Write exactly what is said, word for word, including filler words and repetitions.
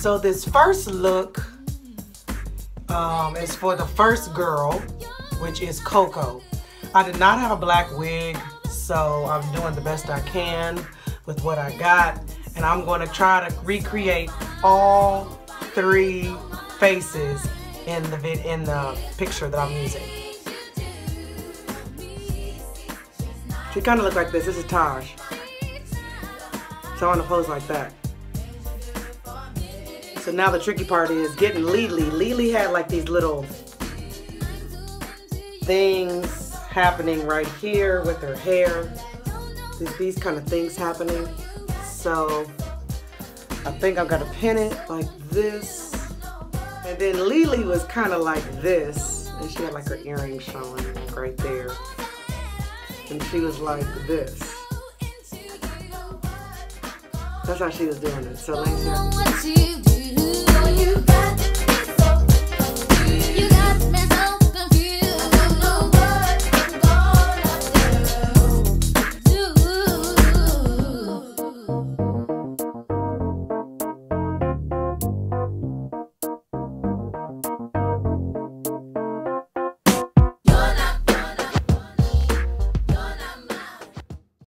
so this first look um, is for the first girl, which is Coko. I did not have a black wig, so I'm doing the best I can with what I got. And I'm going to try to recreate all three faces in the vid in the picture that I'm using. She kind of looks like this. This is Taj. So I want to pose like that. So now the tricky part is getting Lily. Lily had like these little things happening right here with her hair. These, these kind of things happening. So I think I've got to pin it like this. And then Lily was kind of like this. And she had like her earrings showing right there. And she was like this. That's how she was doing it. So let me see.